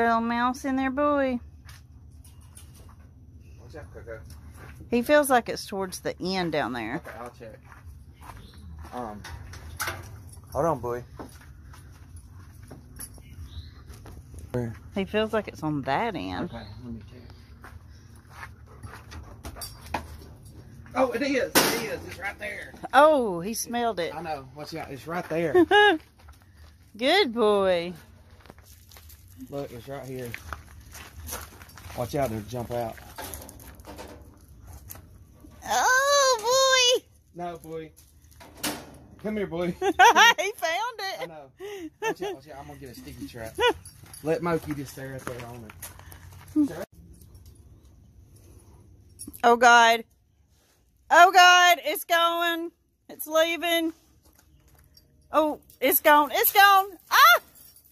little mouse in there, boy. Watch out, Coco. He feels like it's towards the end down there. Okay, I'll check. Hold on, boy. Where? He feels like it's on that end. Okay, let me check. Oh, it is. It is. It's right there. Oh, he smelled it. I know. Watch out. It's right there. Good boy. Look, it's right here. Watch out, it'll jump out. Oh, boy. No, boy. Come here, boy. He found it. I know. Watch out, watch out. I'm going to get a sticky trap. Let Smokey just stay right there on it. Oh, God. Oh, God. It's going. It's leaving. Oh, it's gone. It's gone. Ah!